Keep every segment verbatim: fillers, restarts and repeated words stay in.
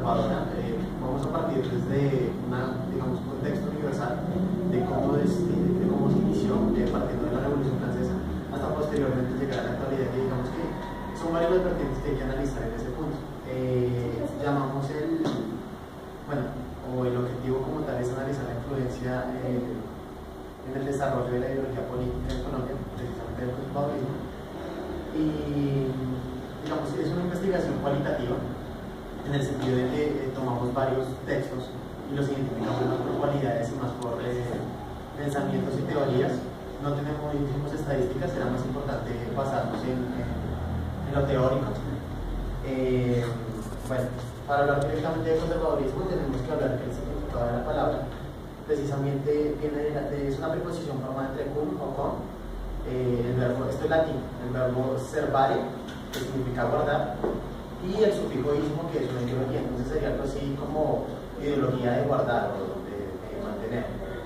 conservadora, eh, vamos a partir desde una, digamos, un contexto universal de cómo, es, de cómo se inició, eh, partiendo de la Revolución Francesa, hasta posteriormente llegar a la actualidad, y digamos que son varios los vertientes que hay que analizar en ese punto. Eh, llamamos el, bueno, o el objetivo como tal es analizar la influencia eh, en el desarrollo de la ideología política en Colombia, precisamente del conservadurismo, y digamos que es una investigación cualitativa en el sentido de que eh, tomamos varios textos y los identificamos más por cualidades y más por eh, pensamientos y teorías. No tenemos, no hicimos estadísticas, era más importante basarnos en, en, en lo teórico. Eh, bueno, para hablar directamente de conservadurismo tenemos que hablar del significado de la palabra. Precisamente viene de, la, de es una preposición formada entre cum o con, eh, el verbo, esto es latín, el verbo servare, que significa guardar, y el sufijo ismo, que es una ideología. Entonces sería algo así como ideología de guardar o de, de mantener.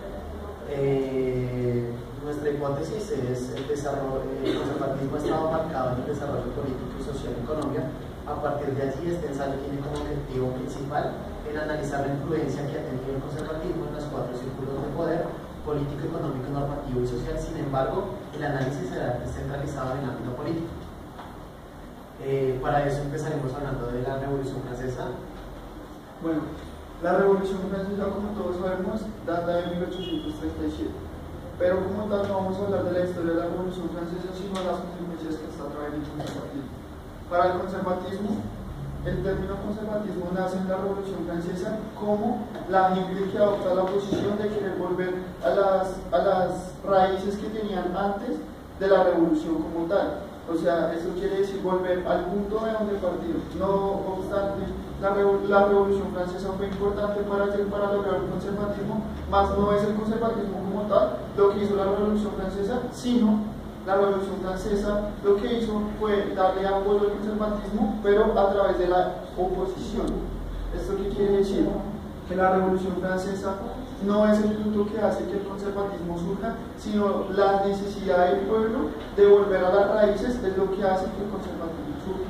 Eh, nuestra hipótesis es el desarrollo, el conservatismo ha estado marcado en el desarrollo político y social en Colombia. A partir de allí, este ensayo tiene como objetivo principal el analizar la influencia que ha tenido el conservatismo en los cuatro círculos de poder: político, económico, normativo y social. Sin embargo, el análisis será centralizado en el ámbito político. Eh, para eso empezaremos hablando de la Revolución Francesa. Bueno, la Revolución Francesa, como todos sabemos, data de mil ochocientos treinta y siete. Pero como tal no vamos a hablar de la historia de la Revolución Francesa, sino de las consecuencias que está trayendo el conservatismo. Para el conservatismo, el término conservatismo nace en la Revolución Francesa como la gente que adopta la posición de querer volver a las, a las raíces que tenían antes de la revolución como tal. O sea, eso quiere decir volver al punto de donde partieron. No obstante, la, revo la Revolución Francesa fue importante para, para lograr el conservatismo, mas no es el conservatismo como tal lo que hizo la Revolución Francesa, sino la Revolución Francesa lo que hizo fue darle apoyo al conservatismo, pero a través de la oposición. ¿Esto qué quiere decir? Que la Revolución Francesa no es el punto que hace que el conservatismo surja, sino la necesidad del pueblo de volver a las raíces es lo que hace que el conservatismo surja.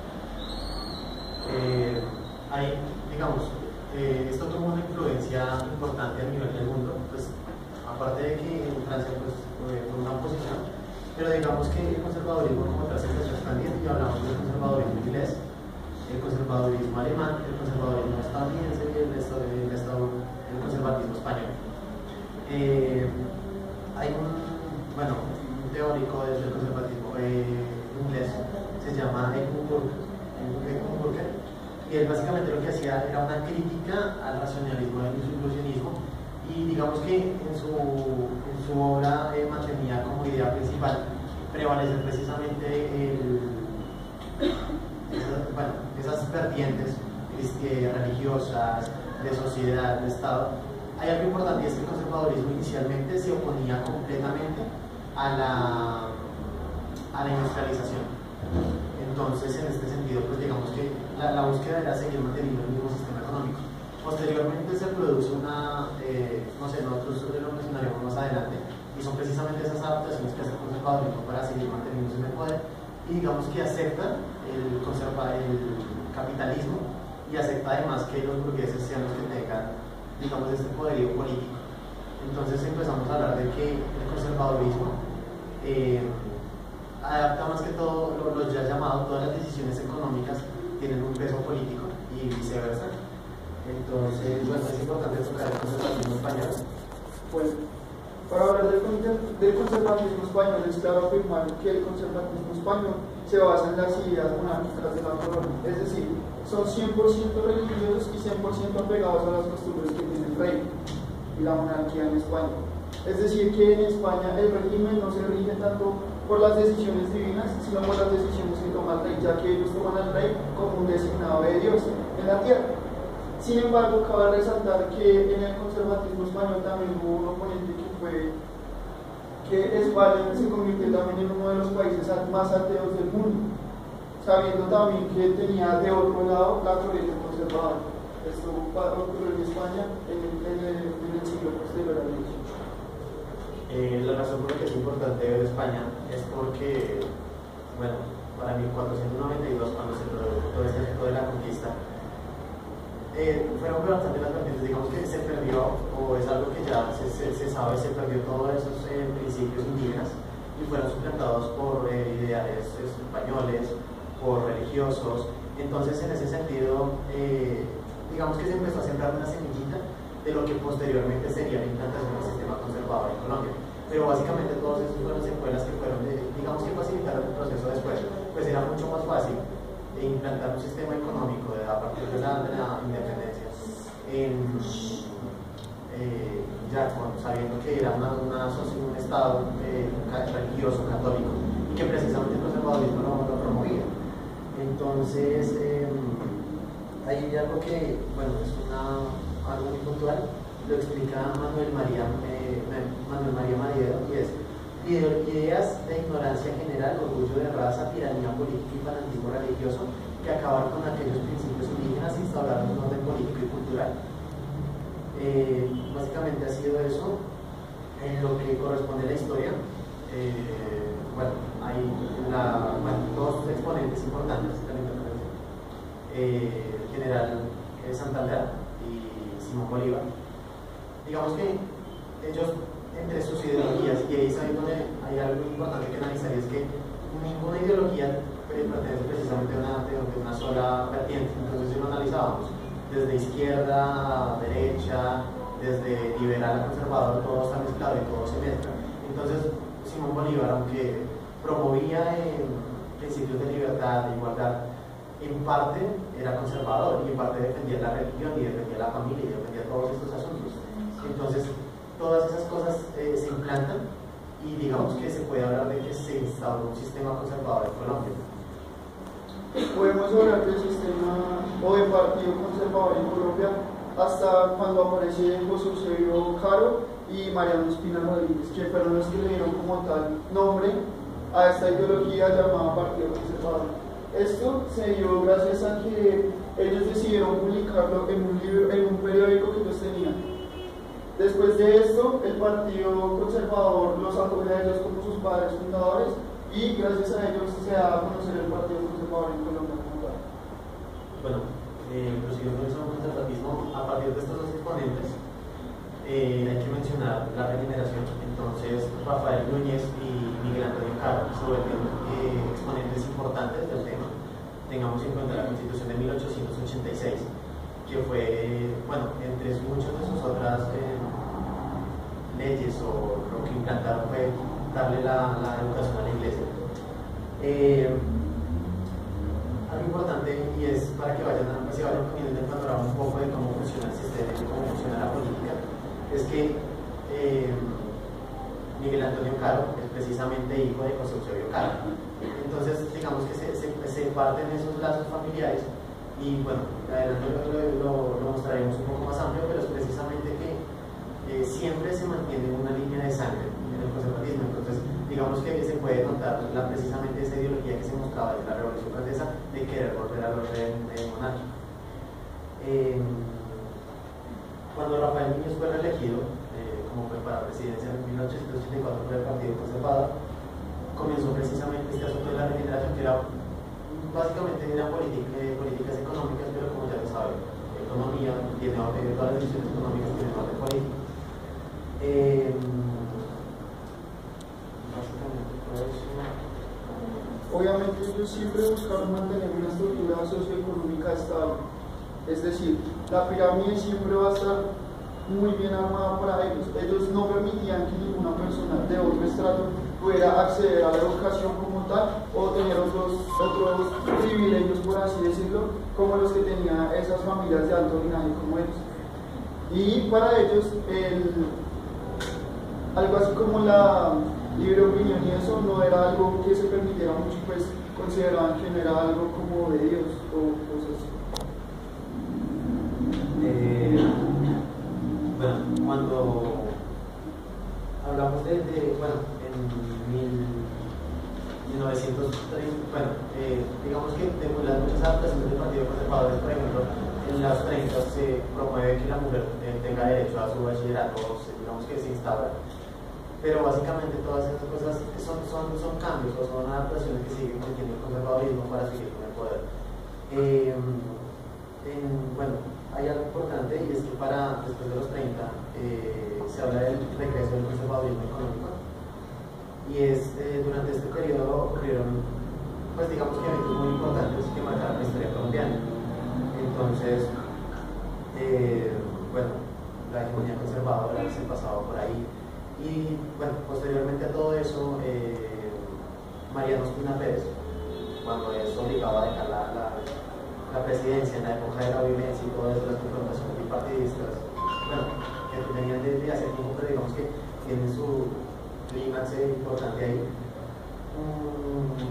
Eh, hay, digamos, eh, esto tuvo una influencia importante a nivel del mundo, pues aparte de que en Francia pues, fue una oposición, pero digamos que el conservadurismo como tal se empezó a expandir, y hablamos del conservadurismo inglés, el conservadurismo alemán, el conservadurismo estadounidense y el, estado, el, estado, el conservatismo español. Eh, hay un, bueno, un teórico del conservatismo eh, inglés, se llama Edmund Burke, y él básicamente lo que hacía era una crítica al racionalismo y al ilusionismo, y digamos que en su, en su obra eh, mantenía como idea principal prevalecer precisamente el Esas, bueno, esas vertientes religiosas, de sociedad, de Estado. Hay algo importante, y es que el conservadurismo inicialmente se oponía completamente a la, a la industrialización. Entonces, en este sentido, pues digamos que la, la búsqueda era seguir manteniendo el mismo sistema económico. Posteriormente se produce una, eh, no sé, nosotros lo mencionaremos más adelante, y son precisamente esas adaptaciones que hace el conservadurismo para seguir manteniéndose en el poder, y digamos que acepta el, conserva, el capitalismo, y acepta además que los burgueses sean los que tengan, digamos, este poderío político. Entonces empezamos a hablar de que el conservadurismo eh, adapta más que todo lo, lo ya llamado, todas las decisiones económicas tienen un peso político y viceversa. Entonces, bueno, es importante tocar el conservatismo español. Pues, para hablar del, del conservatismo español, es claro afirmar que el conservatismo español se basa en las ideas monárquicas de la corona, es decir, son cien por ciento religiosos y cien por ciento apegados a las costumbres que tiene el rey y la monarquía en España. Es decir, que en España el régimen no se rige tanto por las decisiones divinas, sino por las decisiones que toma el rey, ya que ellos toman al rey como un designado de Dios en la tierra. Sin embargo, cabe resaltar que en el conservatismo español también hubo un oponente que fue que España se convirtió también en uno de los países más ateos del mundo, sabiendo también que tenía de otro lado la corriente conservadora. Esto ocurrió en España en el, en el, en el siglo posterior al dieciocho. Eh, la razón por la que es importante ver España es porque, bueno, para mil cuatrocientos noventa y dos, cuando se produjo todo este efecto de la conquista, eh, fueron bastante las vertientes, digamos que se perdió, o es algo que ya se, se, se sabe, se perdió todos esos eh, principios indígenas y fueron suplantados por eh, ideales españoles, por religiosos. Entonces, en ese sentido, eh, digamos que se empezó a sembrar una semillita de lo que posteriormente sería la implantación del sistema conservador en Colombia. Pero básicamente todos esos fueron secuelas que fueron, de, digamos que facilitaron el proceso después, pues era mucho más fácil implantar un sistema económico de, a partir de la, de la independencia, en, eh, ya con, sabiendo que era una, una, un Estado eh, religioso, católico, y que precisamente el conservadurismo lo, lo promovía. Entonces, eh, hay algo que, bueno, es una, algo muy puntual, lo explica Manuel María, eh, Manuel María Madero, y es ideas de ignorancia general, orgullo de raza, tiranía política y fanatismo religioso que acabaron con aquellos principios indígenas e instauraron un orden político y cultural. Eh, básicamente ha sido eso en lo que corresponde a la historia. Eh, bueno, hay la, bueno, dos exponentes importantes de la independencia, eh, el general eh, Santander y Simón Bolívar. Digamos que ellos, entre sus ideologías, y ahí es ahí donde hay algo importante que analizar, es que ninguna ideología pertenece precisamente a una, de una sola vertiente. Entonces, si lo analizábamos desde izquierda a derecha, desde liberal a conservador, todo está mezclado y todo se mezcla. Entonces, Simón Bolívar, aunque promovía eh, principios de libertad, de igualdad, en parte era conservador y en parte defendía la religión y defendía la familia y defendía todos estos asuntos. Entonces, todas esas cosas eh, se implantan y digamos que se puede hablar de que se instauró un sistema conservador en Colombia. Podemos hablar del sistema o del partido conservador en Colombia hasta cuando aparece José Eusebio Caro y Mariano Espina Rodríguez, que fueron los que le dieron como tal nombre a esta ideología llamada Partido Conservador. Esto se dio gracias a que ellos decidieron publicarlo en un libro, en un periódico que ellos tenían. Después de esto, el Partido Conservador los acoge a ellos como sus padres fundadores y gracias a ellos se da a conocer el Partido Conservador en Colombia como tal. Bueno, eh, prosiguiendo con el conservatismo, a partir de estos dos exponentes, eh, hay que mencionar la regeneración. Entonces, Rafael Núñez y Miguel Antonio Caro se vuelven eh, exponentes importantes del tema. Tengamos en cuenta la Constitución de mil ochocientos ochenta y seis, que fue, bueno, entre muchas de sus otras eh, leyes, o lo que implantaron fue darle la, la educación a la iglesia. Eh, algo importante, y es para que vayan, pues, se vayan poniendo en el panorama un poco de cómo funciona el sistema y cómo funciona la política, es que eh, Miguel Antonio Caro es precisamente hijo de José Eusebio Caro. Entonces, digamos que se, se, se parten esos lazos familiares. Y bueno, adelante lo, lo, lo mostraremos un poco más amplio, pero es precisamente que eh, siempre se mantiene una línea de sangre en el conservatismo. Entonces, digamos que se puede notar la, precisamente esa ideología que se mostraba desde la Revolución Francesa de querer volver al orden monárquico. Eh, cuando Rafael Núñez fue reelegido, eh, como fue para presidencia en mil ochocientos ochenta y cuatro por el Partido Conservador, comenzó precisamente este asunto de la regeneración, que era básicamente una política, eh, políticas económicas, pero como ya lo saben, economía tiene orden, todas las decisiones económicas tienen orden político. Eh, básicamente todo eso. Obviamente ellos siempre buscaron mantener una estructura socioeconómica estable, es decir, la pirámide siempre va a estar muy bien armada para ellos. Ellos no permitían que ninguna persona de otro estrato pudiera acceder a la educación como tal o tener otros, otros privilegios, por así decirlo, como los que tenían esas familias de alto linaje como ellos. Y para ellos, el, algo así como la libre opinión y eso no era algo que se permitiera mucho, pues consideraban que no era algo como de Dios o cosas así. Eh, bueno, cuando hablamos de, de bueno, en mil novecientos treinta, bueno, eh, digamos que de las muchas adaptaciones del Partido Conservador, por ejemplo, en las treinta se promueve que la mujer eh, tenga derecho a su bachillerato, digamos que se instaura. Pero básicamente todas esas cosas son, son, son cambios o son adaptaciones que siguen manteniendo el conservadurismo para seguir con el poder. Eh, en, bueno, hay y es, eh, durante este periodo ocurrieron, pues digamos que eventos muy importantes que marcaron la historia colombiana. Entonces, eh, bueno, la hegemonía conservadora se pasaba por ahí, y bueno, posteriormente a todo eso, eh, Mariano Ospina Pérez, cuando es obligado a dejar la, la, la presidencia en la época de la violencia y todas las confrontaciones bipartidistas, bueno, que venían desde hace tiempo, pero digamos que tiene su clímax importante ahí. Mm,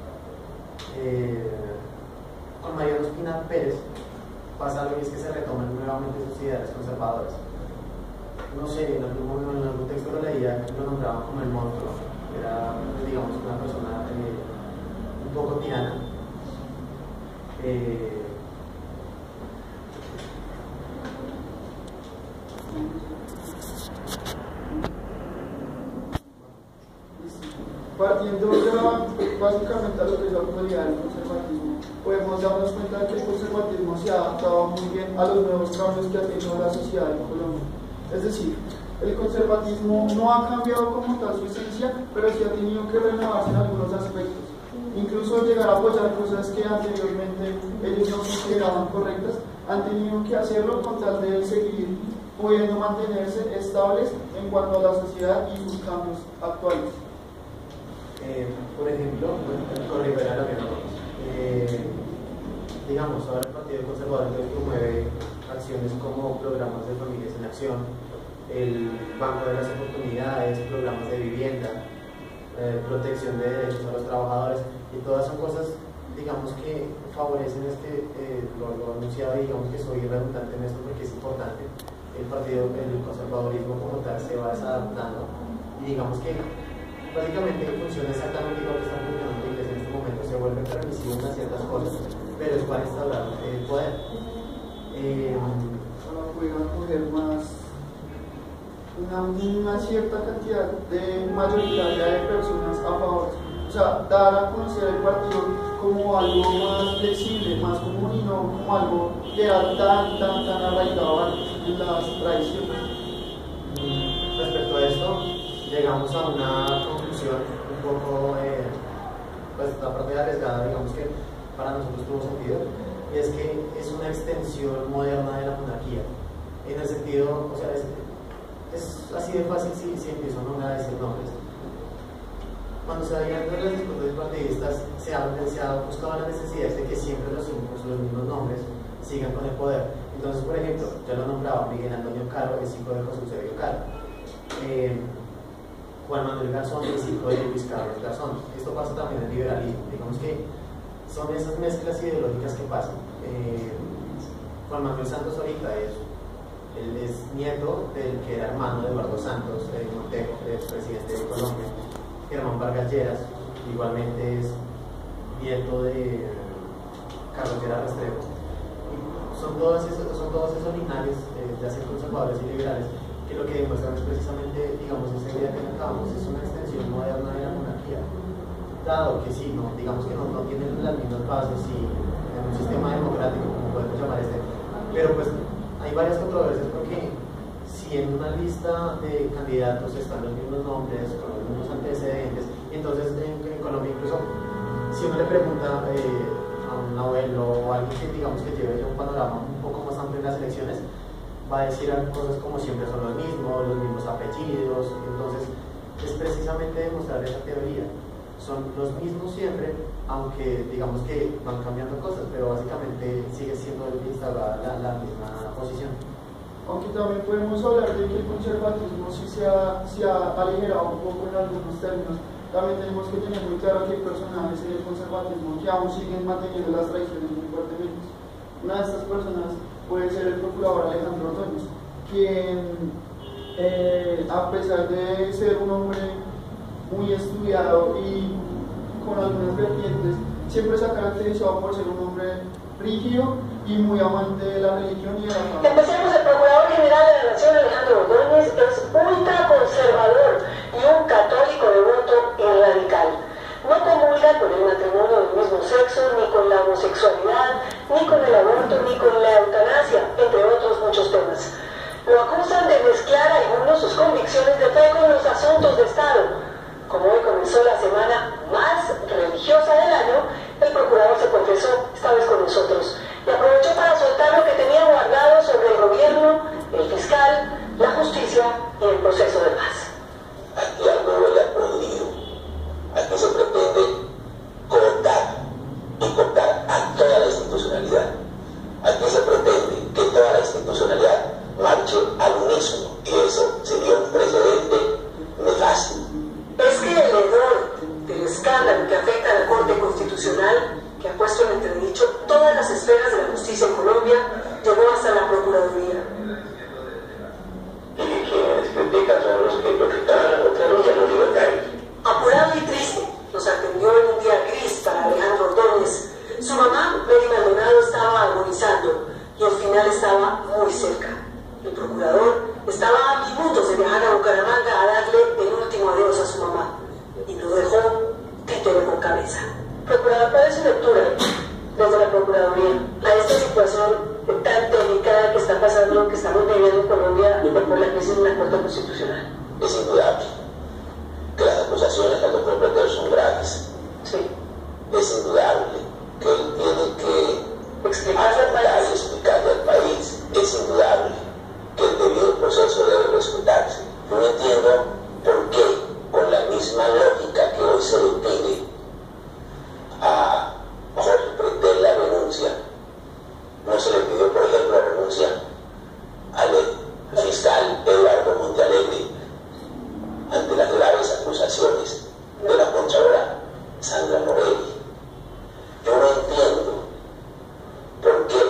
eh, con Mariano Ospina Pérez pasa algo, y es que se retoman nuevamente sus ideales conservadoras. No sé, en algún momento, en algún texto lo leía, lo nombraban como el monstruo, era, digamos, una persona eh, un poco tirana. Eh, Partiendo ya básicamente a lo que es la actualidad del conservatismo, podemos darnos cuenta de que el conservatismo se ha adaptado muy bien a los nuevos cambios que ha tenido la sociedad en Colombia. Es decir, el conservatismo no ha cambiado como tal su esencia, pero sí ha tenido que renovarse en algunos aspectos. Incluso llegar a apoyar cosas que anteriormente ellos no consideraban correctas, han tenido que hacerlo con tal de seguir pudiendo mantenerse estables en cuanto a la sociedad y sus cambios actuales. Eh, por ejemplo, con Rivera lo que no, eh, digamos, ahora el Partido Conservador promueve acciones como programas de familias en acción, el Banco de las Oportunidades, programas de vivienda, eh, protección de derechos a los trabajadores, y todas son cosas, digamos, que favorecen este, eh, lo, lo anunciado, y digamos que soy redundante en esto porque es importante. El partido, el conservadurismo como tal se va desadaptando, y digamos que básicamente funciona exactamente igual que está funcionando la iglesia en este momento, se vuelve permisivo en ciertas cosas, pero es para instaurar el poder. Eh, Ahora pueden coger más una, una cierta cantidad de mayoritaria de personas a favor, o sea, dar a conocer el partido como algo más flexible, más común, y no como algo que era tan, tan, tan arraigado en las tradiciones. Respecto a esto, llegamos a una conclusión un poco, eh, pues la parte arriesgada, digamos que para nosotros tuvo sentido, y es que es una extensión moderna de la monarquía, en el sentido, o sea, es, es así de fácil si, si empiezo a nombrar decir nombres. Cuando se vayan entre las disputas partidistas, se ha, se ha buscado la necesidad de que siempre los, los mismos nombres sigan con el poder. Entonces, por ejemplo, ya lo nombraba Miguel Antonio Caro, es hijo de José Eusebio Caro. Eh, Juan Manuel Garzón es hijo de Luis Carlos Garzón. Esto pasa también en el liberalismo. Digamos que son esas mezclas ideológicas que pasan. Eh, Juan Manuel Santos ahorita es, él es nieto del que era hermano de Eduardo Santos, eh, Montejo, expresidente de Colombia. Germán Vargas Lleras, igualmente es nieto de Carlos Lleras Restrepo. Son todos esos, son todos esos linajes, eh, ya sean conservadores y liberales, que lo que demuestran es precisamente, digamos, esta idea que acabamos, es una extensión moderna de la monarquía. Dado que sí, no, digamos que no, no tienen las mismas bases y en un sistema democrático, como podemos llamar este, pero pues hay varias controversias porque si en una lista de candidatos están los mismos nombres, con los mismos antecedentes, y entonces en, en Colombia incluso, si uno le pregunta eh, a un abuelo o a alguien que digamos que lleve ya un panorama un poco más amplio en las elecciones, va a decir cosas como siempre son los mismos, los mismos apellidos. Entonces es precisamente demostrar esa teoría, son los mismos siempre, aunque digamos que van cambiando cosas, pero básicamente sigue siendo instaurada la, la misma posición. Aunque también podemos hablar de que el conservatismo sí se ha, se ha aligerado un poco en algunos términos. También tenemos que tener muy claro que hay personajes en el conservatismo que aún siguen manteniendo las tradiciones muy fuertemente. Una de estas personas puede ser el procurador Alejandro Ordóñez, quien eh, a pesar de ser un hombre muy estudiado y con algunas vertientes, siempre se ha caracterizado por ser un hombre rígido y muy amante de la religión y de la familia. Empecemos. El Procurador General de la Nación, Alejandro Ordóñez, es ultraconservador y un católico devoto y radical. No comulga con el matrimonio del mismo sexo, ni con la homosexualidad, ni con el aborto, ni con la eutanasia, entre otros muchos temas. Lo acusan de mezclar algunos sus convicciones de fe con los asuntos de Estado, como hoy proceso de paz. Aquí algo huele a podrido. Aquí se pretende cortar y cortar a toda la institucionalidad. Aquí se pretende que toda la institucionalidad marche al unísono, y eso sería un precedente nefasto. Es que el hedor del escándalo que afecta a la Corte Constitucional, que ha puesto en entredicho todas las esferas de la justicia en Colombia, llegó hasta la Procuraduría. Y quienes critican son los que profitaron otra vez de los libertarios. Apurado y triste, nos atendió en un día gris para Alejandro Ordóñez. Su mamá, Mary Maldonado, estaba agonizando y el final estaba muy cerca. El procurador estaba a minutos de viajar a Bucaramanga a darle el último adiós a su mamá y lo dejó títere con cabeza. Procurador, ¿cuál es su lectura desde la Procuraduría a esta situación tan delicada que está pasando, que estamos viviendo en Colombia por la crisis de la Corte Constitucional? Es indudable que las acusaciones al doctor Pretel son graves. Sí. Es indudable que él tiene que explicarle al país. y explicarle al país. Es indudable que el debido proceso debe respetarse. Yo no entiendo por qué, con la misma lógica que hoy se le pide a Jorge Pretel la renuncia, no se le pidió, por ejemplo, la renuncia al fiscal Eduardo Montealegre ante las graves acusaciones de la contralora Sandra Morelli. Yo no entiendo por qué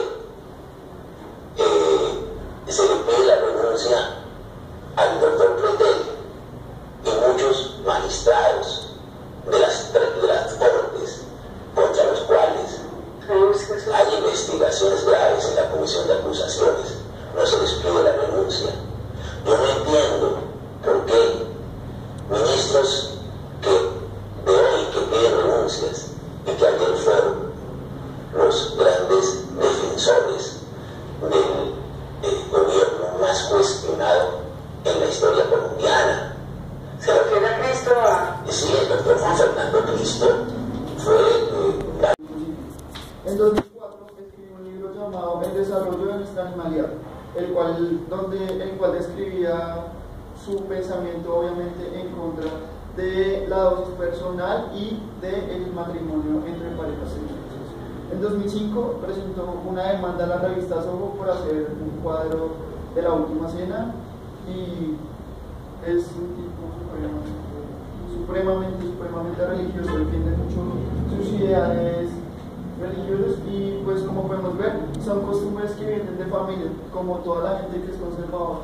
eh, se le pide la renuncia al doctor Pretel y muchos magistrados de las, de las cortes contra los cuales hay investigaciones graves en la comisión de acusaciones. No se les pide la renuncia. Yo no entiendo por qué ministros que de hoy que piden renuncias y que ayer fueron los grandes defensores del, del gobierno más cuestionado en la historia colombiana. ¿Se refiere a Cristo? A... Sí, el doctor Juan Fernando Cristo fue eh, En dos mil cuatro escribió un libro llamado El desarrollo de nuestra animalidad, el cual, donde, el cual describía su pensamiento obviamente en contra de la dosis personal y del matrimonio entre parejas sexuales. En dos mil cinco presentó una demanda a la revista Soho por hacer un cuadro de la Última Cena, y es un tipo supremamente, supremamente religioso, defiende mucho sus ideales religiosos, y pues como podemos ver son costumbres que vienen de familia, como toda la gente que es conservadora.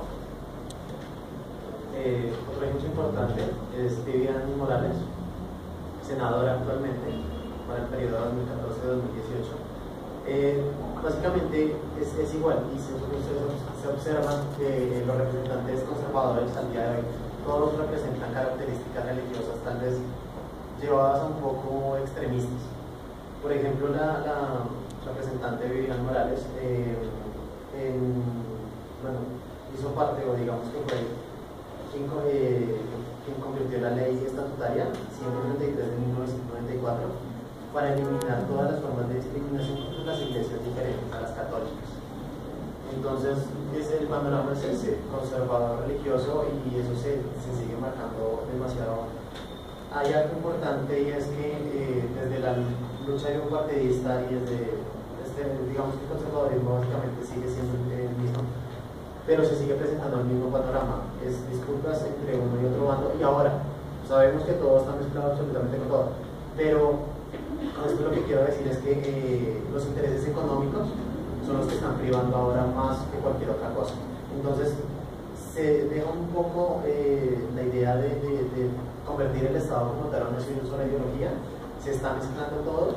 Eh, otro ejemplo importante es Vivian Morales, senadora actualmente para el periodo dos mil catorce a dos mil dieciocho. Eh, básicamente es, es igual, y se, se, se observa que los representantes conservadores al día de hoy todos representan características religiosas tal vez llevadas a un poco extremistas. Por ejemplo, la, la representante Vivian Morales eh, en, bueno, hizo parte, o digamos que fue quien, eh, quien convirtió la ley estatutaria ciento treinta y tres de mil novecientos noventa y cuatro para eliminar todas las formas de discriminación contra las iglesias diferentes a las católicas. Entonces, es el panorama es ese, conservador religioso, y eso se, se sigue marcando demasiado. Hay algo importante, y es que eh, desde la lucha bipartidista y desde, este, digamos que el conservadurismo básicamente sigue siendo el mismo, pero se sigue presentando el mismo panorama, es disputas entre uno y otro bando, y ahora sabemos que todo está mezclado absolutamente con todo, pero con esto lo que quiero decir es que eh, los intereses económicos son los que están privando ahora más que cualquier otra cosa. Entonces se deja un poco eh, la idea de, de, de convertir el Estado como tal en una sola ideología, se está mezclando todo,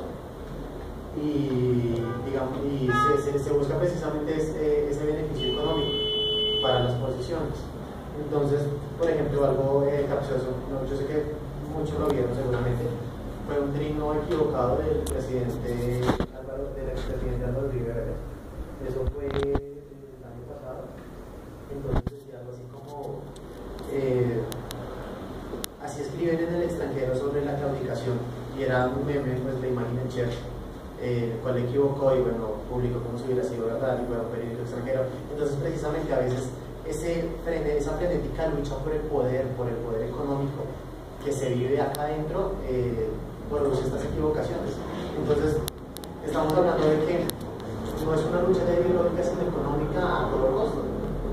y, digamos, y se, se, se busca precisamente ese, ese beneficio económico para las posiciones. Entonces, por ejemplo, algo eh, capcioso, ¿no? Yo sé que muchos lo vieron seguramente, fue un trino equivocado del presidente Álvaro, del expresidente Álvaro Uribe Vélez. Eso fue el año pasado. Entonces decía algo así como eh, así escriben en el extranjero sobre la claudicación, y era un meme, pues la imagen en Cher, eh, el cual equivocó y bueno, publicó como si hubiera sido verdad, y fue un periódico extranjero. Entonces precisamente a veces ese, esa frenética lucha por el poder, por el poder económico que se vive acá adentro, eh, produce estas equivocaciones. Entonces, estamos hablando de que no es una lucha ideológica, sino económica a todo costo.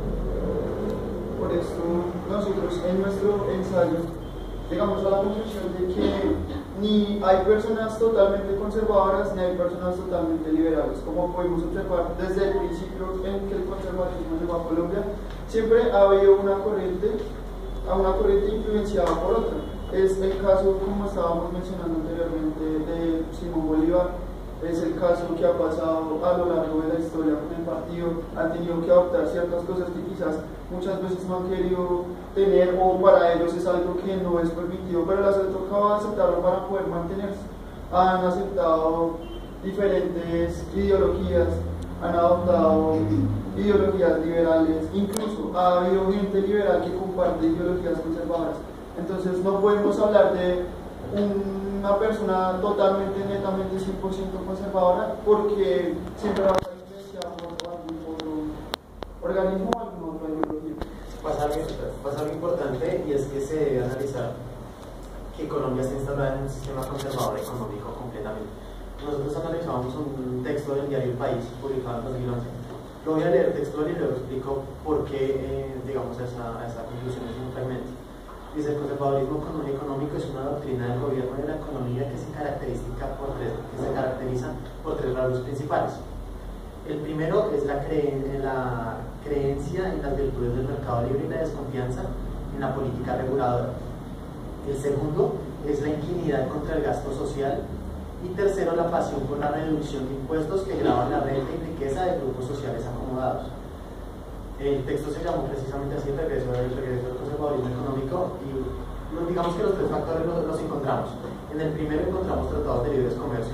Por eso, nosotros en nuestro ensayo llegamos a la conclusión de que ni hay personas totalmente conservadoras ni hay personas totalmente liberales. Como podemos observar desde el principio en que el conservatismo llegó a Colombia, siempre ha habido una corriente, a una corriente influenciada por otra. Es el caso, como estábamos mencionando anteriormente, de Simón Bolívar. Es el caso que ha pasado a lo largo de la historia con el partido. Han tenido que adoptar ciertas cosas que quizás muchas veces no han querido tener, o para ellos es algo que no es permitido, pero les ha tocado aceptarlo para poder mantenerse. Han aceptado diferentes ideologías, han adoptado ideologías liberales, incluso ha habido gente liberal que comparte ideologías conservadoras. Entonces no podemos hablar de una persona totalmente, netamente, cien por ciento conservadora, porque siempre va a estar influenciada por algún otro organismo o alguna otra ideología. Pasa algo, pasa algo importante, y es que se debe analizar que Colombia está instalada en un sistema conservador económico completamente. Nosotros analizamos un texto del diario El País, publicado en dos mil once. Lo voy a leer textual y luego explico por qué eh, digamos, a esa, a esa conclusión es un fragmento. Dice: el conservadurismo económico es una doctrina del gobierno de la economía que se caracteriza por tres, que se caracteriza por tres rasgos principales. El primero es la, creen, la creencia en las virtudes del mercado libre y la desconfianza en la política reguladora. El segundo es la inquinidad contra el gasto social. Y tercero, la pasión por la reducción de impuestos que graban la renta y riqueza de grupos sociales acomodados. El texto se llamó precisamente así: el regreso, el regreso del conservadurismo económico, y digamos que los tres factores los, los encontramos. En el primero encontramos tratados de libre comercio.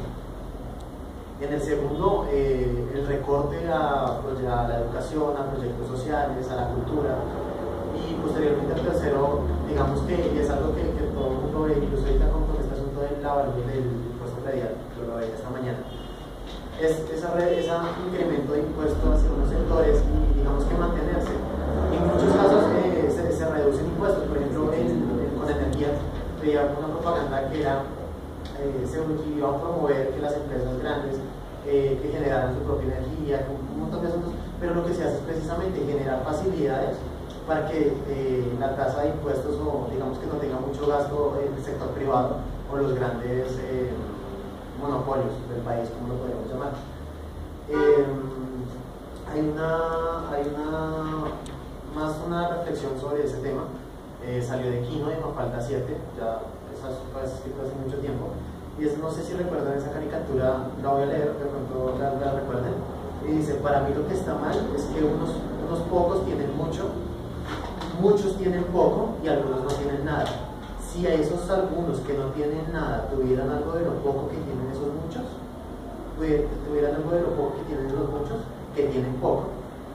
En el segundo, eh, el recorte a, a la educación, a proyectos sociales, a la cultura. Y posteriormente el tercero, digamos que, y es algo que, que todo el mundo ve, incluso ahorita con, con este asunto del lavado del impuesto predial, yo lo veía esta mañana, es ese incremento de impuestos hacia unos sectores y digamos que mantenerse. En muchos casos eh, se, se reducen impuestos. Por ejemplo, en, en, con energía veía una propaganda que era eh, se iba a promover que las empresas grandes eh, que generaran su propia energía, con un montón de asuntos, pero lo que se hace es precisamente generar facilidades para que eh, la tasa de impuestos, o digamos que no tenga mucho gasto en el sector privado o los grandes eh, monopolios del país, como lo podemos llamar. Eh, hay una, hay una, más una reflexión sobre ese tema, eh, salió de Quino, de Mafalda siete, ya esas fue escrito hace mucho tiempo, y es, no sé si recuerdan esa caricatura, la voy a leer, de pronto la, la recuerden, y dice: para mí lo que está mal es que unos, unos pocos tienen mucho, muchos tienen poco y algunos no tienen nada. Si a esos algunos que no tienen nada tuvieran algo de lo poco que tienen esos muchos, tuvieran algo de lo poco que tienen los muchos que tienen poco,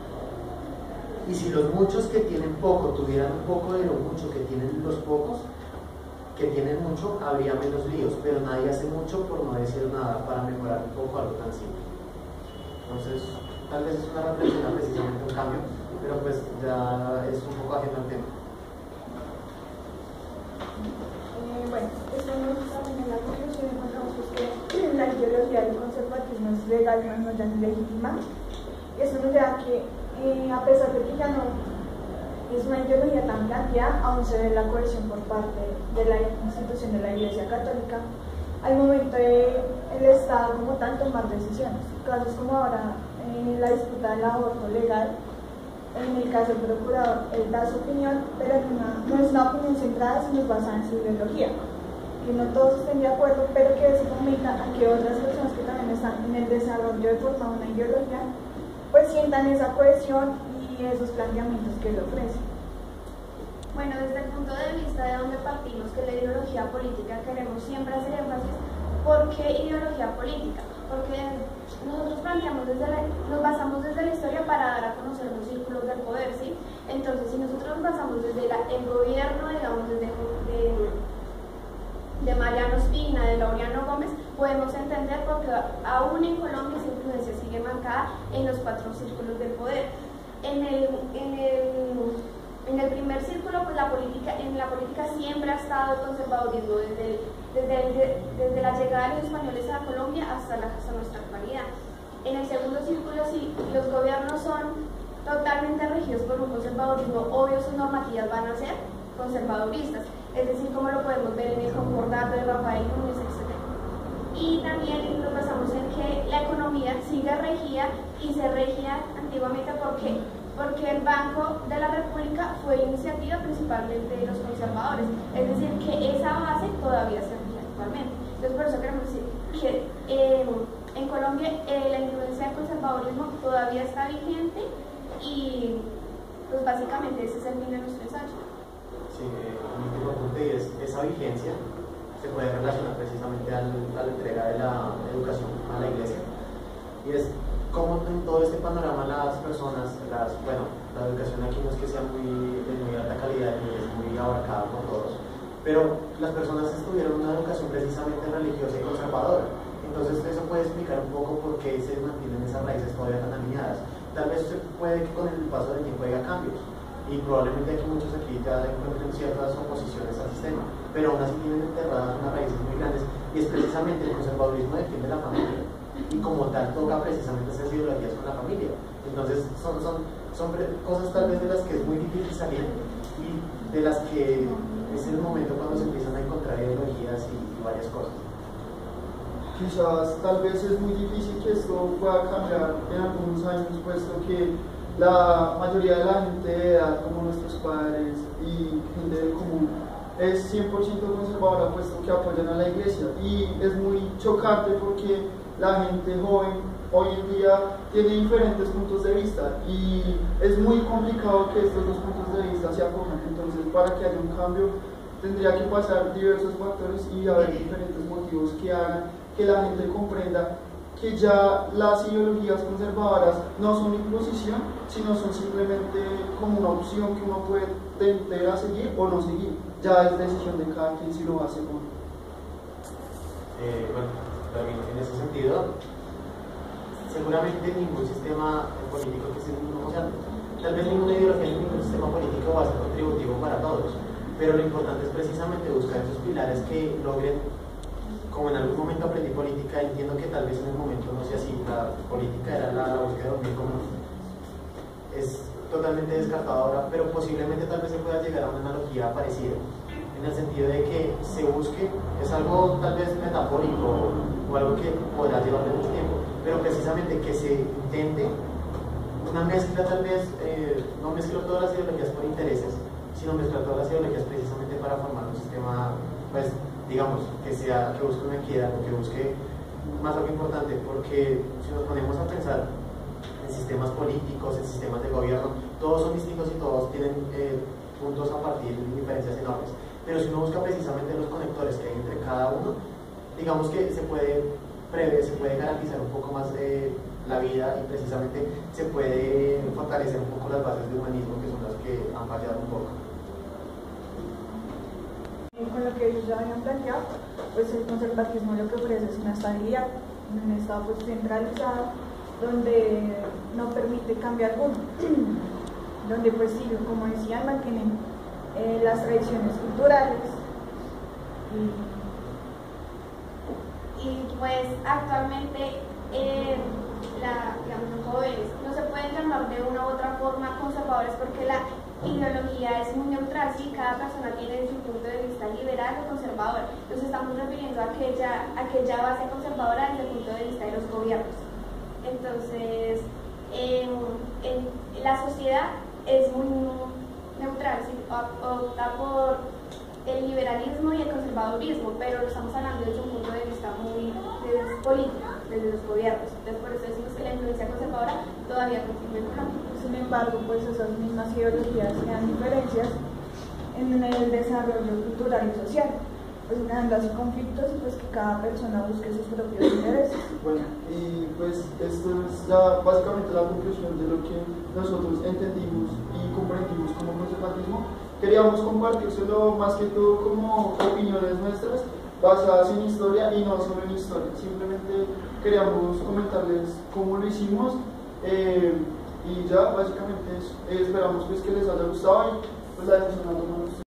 y si los muchos que tienen poco tuvieran un poco de lo mucho que tienen los pocos que tienen mucho, habría menos líos, pero nadie hace mucho por no decir nada para mejorar un poco algo tan simple. Entonces, tal vez es una reflexión a precisamente un cambio, pero pues ya es un poco ajeno al tema. Eh, bueno, estamos también en la conclusión, encontramos que la ideología del conservatismo es legal, no ya es legítima. Eso nos lleva a que, eh, a pesar de que ya no es una ideología tan planteada, aún se ve la coerción por parte de la institución de la Iglesia Católica al momento de el Estado como tal tomar decisiones. Casos como ahora eh, la disputa del aborto legal. En el caso del procurador, él da su opinión, pero una, no es una opinión centrada, sino basada en su ideología, que no todos estén de acuerdo, pero que se fomenta a que otras personas que también están en el desarrollo de formar una ideología, pues sientan esa cohesión y esos planteamientos que él ofrece. Bueno, desde el punto de vista de donde partimos, que la ideología política, queremos siempre hacer énfasis. ¿Por qué ideología política? Porque nosotros planteamos desde la, nos basamos desde la historia para dar a conocer los círculos del poder, ¿sí? Entonces, si nosotros nos basamos desde la, el gobierno, digamos, desde de, de Mariano Espina, de Laureano Gómez, podemos entender porque aún en Colombia esa influencia sigue marcada en los cuatro círculos del poder. En el, en el, en el primer círculo, pues la política, en la política siempre ha estado el conservadurismo desde, el, desde, el, desde la llegada de los españoles a Colombia hasta, la, hasta nuestra actualidad. En el segundo círculo, sí, los gobiernos son totalmente regidos por un conservadurismo, obvio sus normativas van a ser conservaduristas, es decir, como lo podemos ver en el concordato de Rafael Núñez, etcétera. Y también nos basamos en que la economía sigue regida y se regía antiguamente porque, porque el Banco de la República fue iniciativa principalmente de los conservadores, es decir, que esa base todavía se rige actualmente. Entonces, por eso queremos decir que eh, en Colombia eh, la influencia del conservadurismo todavía está vigente y pues básicamente ese es el fin de nuestro ensayo. Sí, eh, mi último punto y es esa vigencia se puede relacionar precisamente al, a la entrega de la educación a la iglesia, y es como en todo este panorama las personas, las, bueno, la educación aquí no es que sea muy, de muy alta calidad ni es muy abarcada por todos, pero las personas tuvieron una educación precisamente religiosa y conservadora. Entonces eso puede explicar un poco por qué se mantienen esas raíces todavía tan aniñadas. Tal vez se puede que con el paso del tiempo haya cambios, y probablemente hay muchos aquí ya encuentren ciertas oposiciones al sistema, pero aún así tienen enterradas unas raíces muy grandes, y es precisamente el conservadurismo defiende la familia, y como tal toca precisamente esas ideologías con la familia. Entonces son, son, son cosas tal vez de las que es muy difícil salir, y de las que es el momento cuando se empiezan a encontrar ideologías y, y varias cosas. Quizás tal vez es muy difícil que esto pueda cambiar en algunos años, puesto que la mayoría de la gente de edad, como nuestros padres y gente del común, es cien por ciento conservadora, puesto que apoyan a la iglesia. Y es muy chocante porque la gente joven hoy en día tiene diferentes puntos de vista y es muy complicado que estos dos puntos de vista se acojan. Entonces, para que haya un cambio, tendría que pasar diversos factores y haber diferentes motivos que hagan que la gente comprenda que ya las ideologías conservadoras no son imposición, sino son simplemente como una opción que uno puede tender a seguir o no seguir. Ya es decisión de cada quien si lo hace o no. Eh, bueno, también en ese sentido, seguramente ningún sistema político que se, o sea, tal vez ninguna ideología ni ningún sistema político va a ser contributivo para todos, pero lo importante es precisamente buscar esos pilares que logren. Como en algún momento aprendí política, entiendo que tal vez en el momento no sea así, la política era la, la búsqueda de un bien común. Es totalmente descartado ahora, pero posiblemente tal vez se pueda llegar a una analogía parecida, en el sentido de que se busque, es algo tal vez metafórico o algo que podrá llevar de mucho tiempo, pero precisamente que se intente una mezcla tal vez, eh, no mezclo todas las ideologías por intereses, sino mezclar todas las ideologías precisamente para formar un sistema, pues, digamos, que sea, que busque una equidad, que busque más algo importante, porque si nos ponemos a pensar en sistemas políticos, en sistemas de gobierno, todos son distintos y todos tienen eh, puntos a partir de diferencias enormes, pero si uno busca precisamente los conectores que hay entre cada uno, digamos que se puede prever, se puede garantizar un poco más de la vida y precisamente se puede fortalecer un poco las bases de humanismo, que son las que han fallado un poco. Con lo que ellos ya habían planteado, pues el conservatismo lo que ofrece es una estabilidad, un estado pues centralizado, donde no permite cambio alguno, donde pues sí, como decían, mantienen eh, las tradiciones culturales y, y pues actualmente eh, la, digamos, los jóvenes no se pueden llamar de una u otra forma conservadores porque la ideología es muy neutral, sí, cada persona tiene su punto de vista liberal o conservador. Nos estamos refiriendo a aquella, a aquella base conservadora desde el punto de vista de los gobiernos. Entonces, eh, en, la sociedad es muy neutral, ¿sí? Opta por el liberalismo y el conservadurismo, pero lo estamos hablando desde un punto de vista muy desde político, desde los gobiernos. Entonces, por eso decimos que la influencia conservadora todavía continúa en cambio. Sin embargo, pues esas mismas ideologías crean diferencias en el desarrollo cultural y social, pues creando así conflictos y pues que cada persona busque sus propios intereses. Bueno, y pues esto es ya básicamente la conclusión de lo que nosotros entendimos y comprendimos como conservatismo. Queríamos compartírselo más que todo como opiniones nuestras basadas en historia y no solo en historia. Simplemente queríamos comentarles cómo lo hicimos. Eh, Y ya, básicamente, eso. Eh, esperamos pues que les haya gustado y pues la decisión la tomamos.